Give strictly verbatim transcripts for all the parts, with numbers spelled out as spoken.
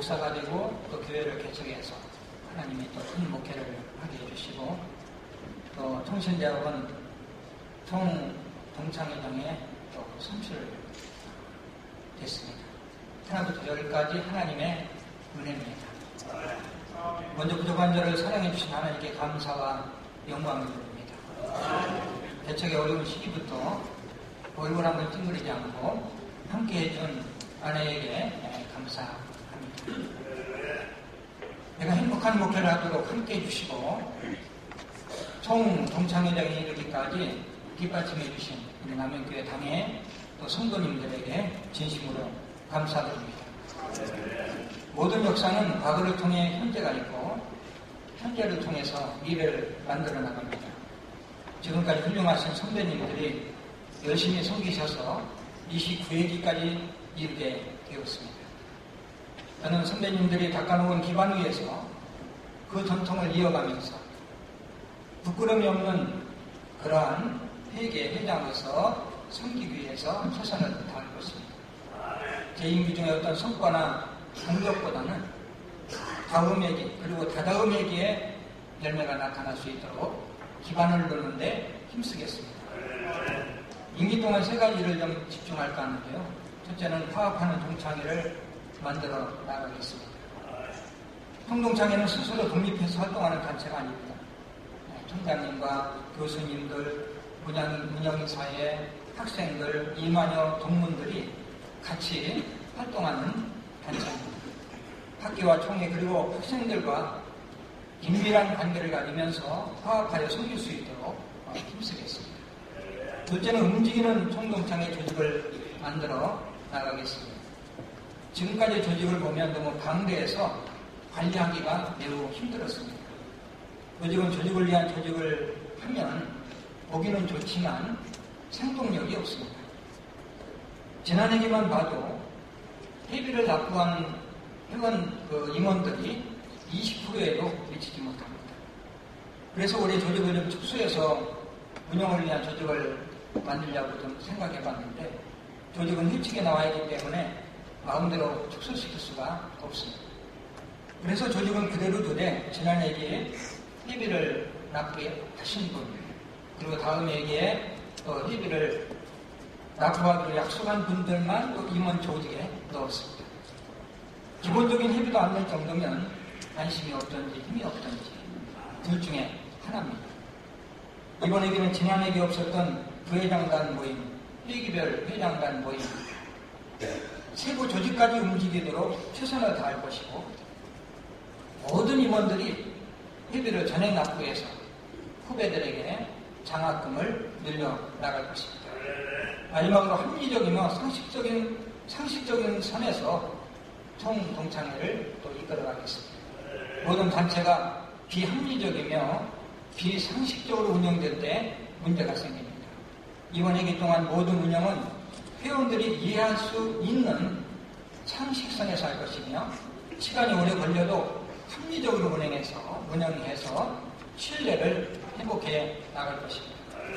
목사가 되고 또 교회를 개척해서 하나님이 또 큰 목회를 하게 해주시고 또 통신대학원 통 동창회장에 또 선출됐습니다. 하나부터 열까지 하나님의 은혜입니다. 먼저 부족한 저를 사랑해 주신 하나님께 감사와 영광을 드립니다. 개척의 어려운 시기부터 얼굴 한번 찡그리지 않고 함께 해준 아내에게 감사합니다. 내가 행복한 목회를 하도록 함께 해주시고 총 동창회장에 이르기까지 뒷받침해 주신 우리 남영교회 당회 또 성도님들에게 진심으로 감사드립니다. 모든 역사는 과거를 통해 현재가 있고 현재를 통해서 미래를 만들어 나갑니다. 지금까지 훌륭하신 선배님들이 열심히 섬기셔서 이십구 회기까지 이르게 되었습니다. 저는 선배님들이 닦아놓은 기반 위에서 그 전통을 이어가면서 부끄러움이 없는 그러한 회계 회장으로서 섬기기 위해서 최선을 다할 것입니다. 제 임기 중에 어떤 성과나 공격보다는 다음에게 그리고 다다음에게 열매가 나타날 수 있도록 기반을 놓는데 힘쓰겠습니다. 임기 동안 세 가지를 좀 집중할까 하는데요. 첫째는 화합하는 동창회를 만들어 나가겠습니다. 통동창회는 스스로 독립해서 활동하는 단체가 아닙니다. 총장님과 교수님들, 운영사회, 학생들, 이만여 동문들이 같이 활동하는 단체입니다. 학교와 총회 그리고 학생들과 긴밀한 관계를 가지면서 화합하여 섬길 수 있도록 힘쓰겠습니다. 둘째는 움직이는 총동창회 조직을 만들어 나가겠습니다. 지금까지 조직을 보면 너무 방대해서 관리하기가 매우 힘들었습니다. 조직은 조직을 위한 조직을 하면 보기는 좋지만 생동력이 없습니다. 지난해기만 봐도 회비를 납부한 회원 그 임원들이 이십 퍼센트에도 미치지 못합니다. 그래서 올해 조직을 좀 축소해서 운영을 위한 조직을 만들려고 좀 생각해 봤는데 조직은 회칙에 나와 있기 때문에 마음대로 축소시킬 수가 없습니다. 그래서 조직은 그대로 두되 지난해기에 회비를 납부하신 분 그리고 다음 해기에 또 회비를 납부하기로 약속한 분들만 또 임원 조직에 넣었습니다. 기본적인 회비도 안 낼 정도면 관심이 없던지 힘이 없던지 둘 중에 하나입니다. 이번 회기는 지난 회기 없었던 부회장단 모임, 회기별 회장단 모임, 세부 조직까지 움직이도록 최선을 다할 것이고 모든 임원들이 회비를 전액 납부해서 후배들에게 장학금을 늘려 나갈 것입니다. 마지막으로 합리적이며 상식적인 상식적인 선에서 총동창회를 또 이끌어가겠습니다. 모든 단체가 비합리적이며 비상식적으로 운영될 때 문제가 생깁니다. 이번 회기 동안 모든 운영은 회원들이 이해할 수 있는 상식선에서 할 것이며 시간이 오래 걸려도 합리적으로 운영해서 운영해서 신뢰를 회복해 나갈 것입니다.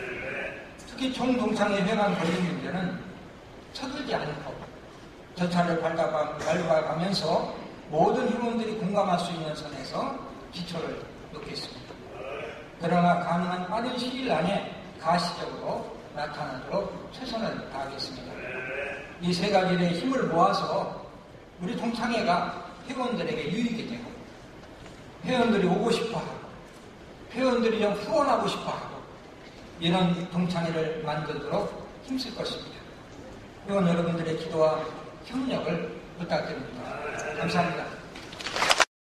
특히 총동창회 회관 걸린 문제는 서둘지 않고 절차를 밟아가, 밟아가면서 모든 회원들이 공감할 수 있는 선에서 기초를 놓겠습니다. 그러나 가능한 빠른 시일 안에 가시적으로 나타나도록 최선을 다하겠습니다. 이 세 가지의 힘을 모아서 우리 동창회가 회원들에게 유익이 되고 회원들이 오고 싶어하고 회원들이 좀 후원하고 싶어하고 이런 동창회를 만들도록 힘쓸 것입니다. 회원 여러분들의 기도와 협력을 부탁드립니다. 감사합니다.